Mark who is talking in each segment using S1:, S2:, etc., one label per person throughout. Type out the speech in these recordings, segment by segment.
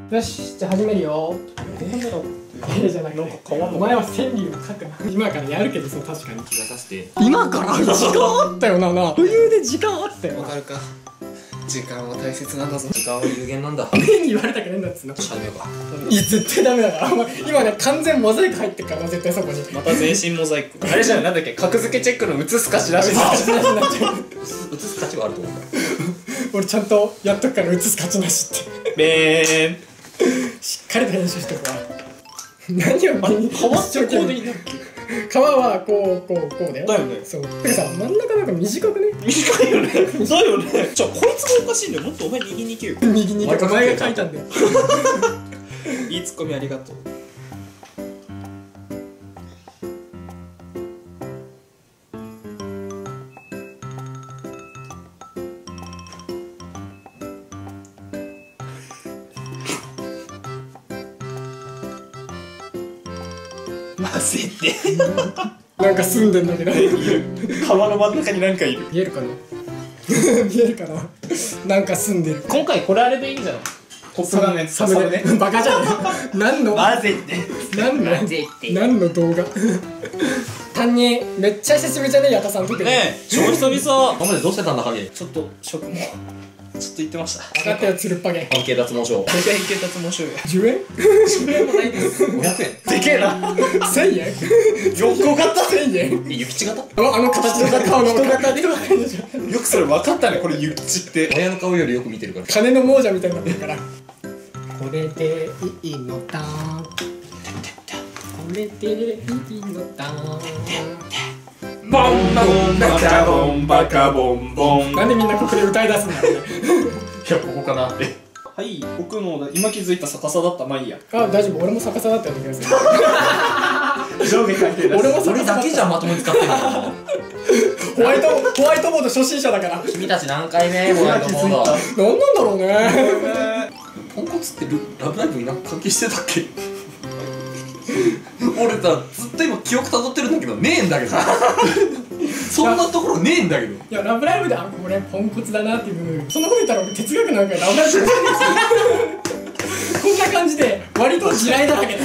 S1: よし、じゃあ始めるよ。じゃなくて、お前は川柳を書くな。今からやるけどさ、確かに
S2: 気がさせて。
S1: 今から時間あったよな。余裕で時間あったよ。
S2: わかるか。時間は大切なんだぞ。時間は有限なんだ。
S1: 俺に言われたくねえんだっつうの。
S2: 始めようか。
S1: いや、絶対ダメだから。今ね、完全モザイク入ってるからな、絶対そこに。
S3: また全身モザイク。あれじゃん、なんだっけ、格付けチェックの写すかしらしい。
S1: 映す価値なしになっちゃう。
S2: 映す価値はあると思う。
S1: 俺ちゃんとやっとくから映す価値なしって。
S3: べーん。
S1: しっかりと編集してくわ。何を見に
S3: 皮ってこうでいいんだっけ。
S1: 皮はこうだよ。
S3: だよね。
S1: そう。てかさ、真ん中なんか短くね。
S3: 短いよね。だよね。じゃあこいつがおかしいんだよ。もっとお前右に行けよ。
S1: 右にとか前が書いたんだよ。
S3: いいツッコミありがとう。混ぜて。
S1: なんか住んでんだけど。
S3: 川の真ん中になんかいる。
S1: 見えるかな。見えるかな。なんか住んでる。
S3: 今回これあれでいいんじゃない？トップ画面
S1: サムネ。バカじゃねえ。何の
S3: 混ぜて。
S1: 何の動画。担任めっちゃ久しぶりじゃねえやたさんとけ。
S3: ねえ、超久々。
S2: 今までどうしてたんだ影。
S3: ちょっと職務ちょっと言ってました。
S1: 分かったよ、つるっぱげ。
S2: 関係脱毛症。
S3: 僕は偏見脱毛症よ。
S1: 10円
S3: 10円もないです。
S2: 500円。
S3: でけえな。
S1: 1000円
S3: 横型。
S1: 1000円。
S2: 諭吉型？
S1: あの形の顔の人型ではないでしょ。
S3: よくそれ分かったね、これ諭吉って。
S2: 親の顔よりよく見てるから。
S1: 金の亡者みたいになってるから。これでいいのだ。これでいいのだ。
S3: ボンボンバカボンバカボンボン。
S1: なんでみんなここで歌い出すんだろうね。
S2: いや、ここかなって。
S3: はい、僕の今気づいた逆さだった。まあいいや。
S1: あ、大丈夫。俺も逆さだったような気がする。
S3: 上下関係なし。
S1: 俺も
S2: 俺だけじゃまともに使ってるの。
S1: ホワイトボード初心者だから。
S2: 君たち何回目ホワイトボード。
S1: 何なんだろうね。
S2: ポンコツってラブライブになんか関係してたっけ？俺さ、ずっと今記憶たどってるんだけど、ねえんだけど。そんなところねえんだけど。
S1: いや、ラブライブで、あ、これポンコツだなっていう部分。そんなこと言ったら俺哲学なんかラブライブじゃないですよ。こんな感じで割と地雷だらけです。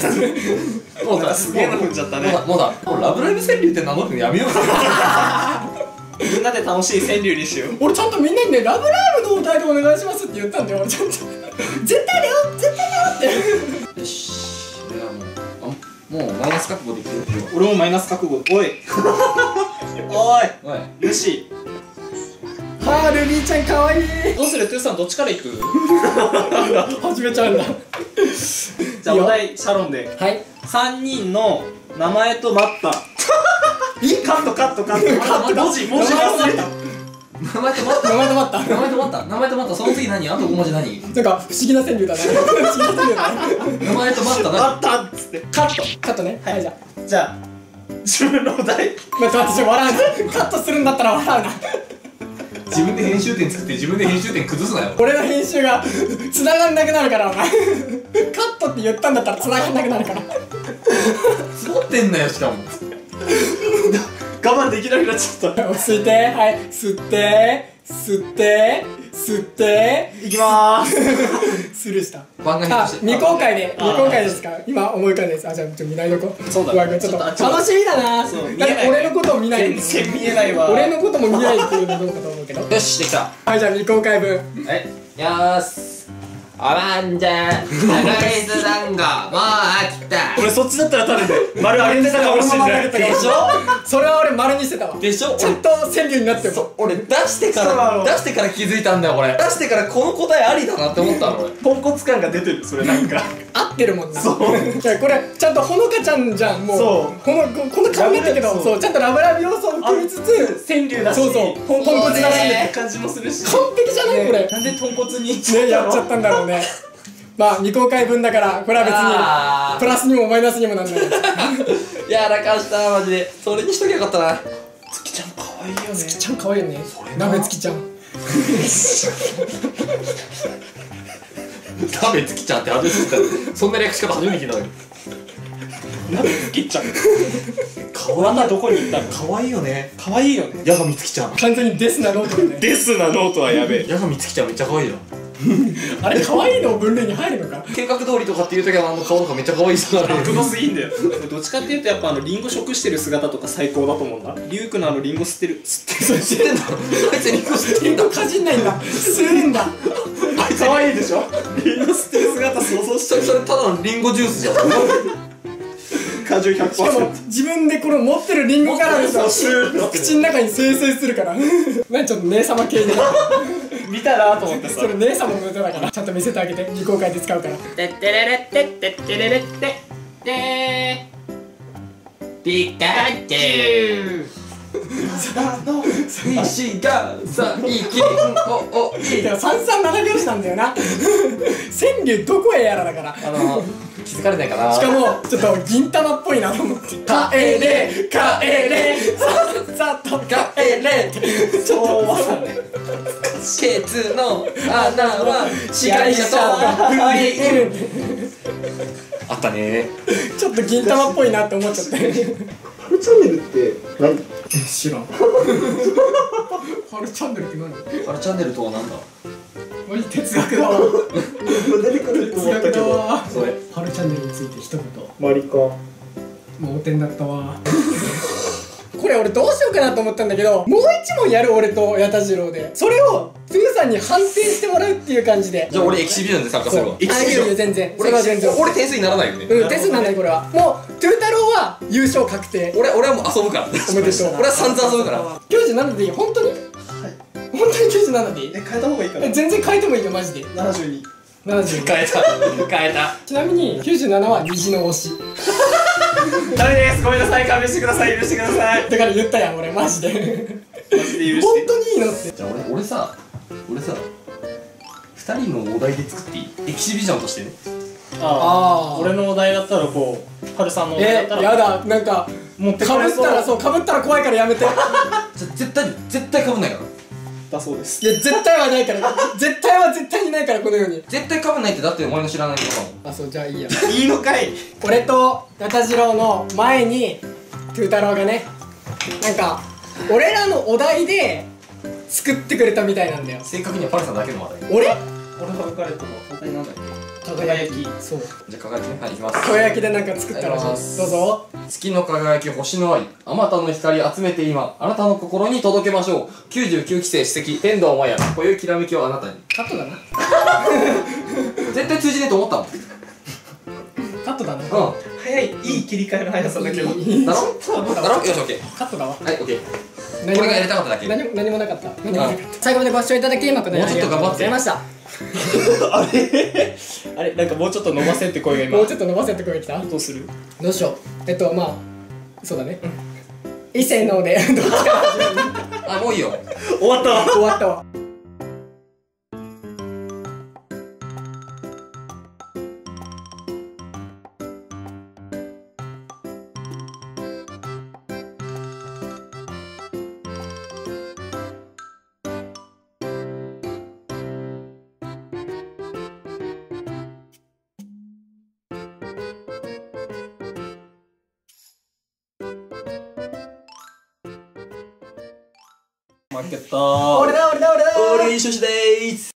S2: もうさ、
S3: すげえなふんじゃったね。
S2: もうラブライブ川柳って名乗るのやめようぜ。
S3: みんなで楽しい川柳にしよう。
S1: 俺ちゃんとみんなにね、ラブライブの歌いでお願いしますって言ったんだよ。俺ちゃんと絶対だよ絶対だよって。
S2: よし、これはもうマイナス覚悟できるよ。
S3: 俺もマイナス覚悟。おいおい
S2: おい、
S3: よし。
S1: はー、ルビーちゃんかわいい。
S3: どうする？トゥーさんどっちから行く？
S1: 始めちゃうんだ。
S3: じゃあお題シャロンで。
S1: はい。
S3: 3人の名前と待った。いいカットカットカット。文字忘れた。
S2: 名前と待った。
S1: 名前と待った。
S2: 名前と待った。名前と待った。その次何？あと5文字何？
S1: なんか不思議な川柳だね。不思議な川柳だね。
S2: 名前と待ったな。
S3: 待ったっつって。
S1: カットね。はいじゃあ。
S3: じゃあ自分のお題。
S1: 待って待って、笑うな。カットするんだったら笑うな。
S2: 自分で編集点作って自分で編集点崩すなよ。
S1: 俺の編集が繋がんなくなるからお前。カットって言ったんだったら繋がんなくなるから。
S2: 積もってんなよ、しかも。
S3: 我慢できなくなっちゃった。
S1: 落ち着いて、はい、吸って吸って吸って
S3: いきまーす。
S1: スルーした。
S2: 番外編として
S1: 未公開ですか。今思い浮かんでです。あ、じゃあ見ないとこ。
S3: そうだ
S1: うわちょっと楽しみだな。
S3: そう
S1: だって俺のことを見ない。
S3: 全然見えないわ。
S1: 俺のことも見ないっていうのどうかと思うけど。
S2: よし、できた。
S1: はい、じゃあ未公開分。
S2: はい、よーし。おばんじゃん、長いス団子、もう飽きた。
S3: 俺そっちだったら多分ね、丸上げてたかもしれない。
S1: でしょ。それは俺丸にしてたわ。
S2: でしょ。
S1: ちゃんと川柳になってる。
S2: 俺出してから気づいたんだよ。俺出してからこの答えありだなって思ったの。俺
S3: ポンコツ感が出てる、それなんか。
S1: 合ってるもんな。
S3: そう。
S1: いやこれちゃんとほのかちゃんじゃん。もう
S3: そう
S1: この顔だったけど、そうちゃんとラブラブ要素を含みつつ
S3: 川柳だし、
S1: そうそうポンコツだし
S3: って感じもするし。
S1: 完璧じゃないこれ。
S3: なんで豚骨に
S1: ね、やっちゃったんだろうね。まあ未公開分だからこれは別にプラスにもマイナスにもなんない。
S2: やらかしたマジで。それにしときゃよかったな。
S3: 月ちゃん可愛いよね。
S1: 月ちゃん可愛いよね。鍋月ちゃん。
S2: 鍋つきちゃんって初めて聞いた。そんな略し方初めて聞いたのに。
S3: 鍋月ちゃん。あんなどこに行ったの？
S2: 可愛いよね。
S3: 可愛いよね。
S2: 八神つきちゃん。
S1: 完全にデスなノートだね。
S3: デスなノートはやべえ。
S2: 八神つきちゃんめっちゃ可愛いな。
S1: あれ可愛いの分類に入るのか。
S2: 計画通りとかっていう時は顔とかめっちゃ可愛い人だね。
S3: クロスいいんだよ。どっちかっていうとやっぱリンゴ食してる姿とか最高だと思うんだ。リュウクのリンゴ吸ってる
S2: 知ってんだ。あいつリンゴ吸ってんだ。
S1: かじんないんだ。吸うんだ。
S3: 可愛いでしょ。リンゴ吸ってる姿想像して
S2: それただのリンゴジュースじゃん。
S3: 果汁 100%。
S1: しかも自分でこの持ってるリンゴからさ、口の中に生成するから。なんちょっと姉様系で。
S3: 見たなと思ってさ。
S1: それ姉様の歌だからちゃんと見せてあげて。未公開で使うから。
S2: てってれれってってってれれってでピカチュウ石が最近多い。
S1: いや三三七拍子なんだよな。川柳どこへやらだから。
S2: 気づかれないかな。
S1: しかもちょっと銀玉っぽいなと思って「帰れ帰れさっさと帰れ」ってちょっと
S2: ケツの穴は司会者と
S1: 振り入る
S2: あったね。
S1: ちょっと銀玉っぽいなって思っちゃって。
S3: これチャンネルって何？
S1: 知らん。ハルチャンネルって何？
S2: あれチャンネルとはなんだ。
S1: マジ哲学だわ。
S3: 出てくると
S1: 哲学だ
S3: 思ったけど。
S1: わ。
S2: それ
S1: ハルチャンネルについて一言。
S3: マリカ。
S1: 盲点だったわ。これ俺どうしようかなと思ったんだけど、もう一問やる俺と矢田次郎で、それをプーさんに判定してもらうっていう感じで。
S2: じゃあ俺エキシビジョンで参加するわ。
S1: あ、いいよ全然。それは全然。
S2: 俺点数にならないよね。
S1: うん、点数なんないこれは。もうトゥー太郎は優勝確定。
S2: 俺はもう遊ぶから。
S1: おめでとう。
S2: 俺は散々遊ぶから。
S1: 97でいい？本当に？本当に97でいい？
S3: 変えた方がいいかな。
S1: 全然変えてもいいよマジで。
S3: 72。
S1: 70。
S2: 変えた。
S1: ちなみに97は虹の推し。
S3: ダメです。ごめんなさい。勘弁してください。許してください。
S1: だから言ったやん俺マジで。
S3: マジで許して。
S1: 本当にいいのって。
S2: じゃあ俺さ2人のお題で作っていい？エキシビジョンとしてね。
S1: あー
S3: 俺のお題だったらこう、ハルさんのお題だったら
S1: やだなんか
S3: 持って
S1: かぶっ
S3: かれそう
S1: たらそうかぶったら怖いからやめて。いや
S2: 絶対被んないから。
S3: だそうです。
S1: 絶対はないから。絶対にないからこの世に。
S2: 絶対被んないってだってお前の知らないことだもん。
S1: あ、そうじゃあいいや。
S3: いいのかい。
S1: 俺と矢田次郎の前にトゥー太郎がね、なんか俺らのお題で作ってくれたみたいなんだよ。
S2: 正確にはパルさんだけの話題。
S1: 俺？
S3: 俺が彼とのお題なんだっけ。
S1: 輝き。そう。
S2: じゃあ輝きね。はい、いきます。
S1: 輝きでなんか作ったらしいです。どうぞ。
S2: 月の輝き星の愛あまたの光集めて今あなたの心に届けましょう。99期生史跡天童マヤこういうきらめきをあなたに。
S1: カットだな。
S2: 絶対通じねえと思ったもん。
S1: カットだな。
S2: う
S3: 早い、いい切り替えの速さだけど。
S2: ん。だろよし、オッケー。
S1: カットだわ。
S2: はい、オッケー。これがやりたかっただけ。も
S1: 何もなかった。何もなかった。最後までご視聴いただき誠にありがとうございました。
S3: あれなんかもうちょっと伸ばせって声が今。
S1: もうちょっと伸ばせって声が来た。
S3: どうする？
S1: どうしよう。まあそうだね。異性のでどっちから始める？
S2: あ、もういいよ。
S3: 終わったわ。
S1: 終わったわ。
S3: 負けたー。
S1: 俺だ。
S3: 俺優勝しでーす。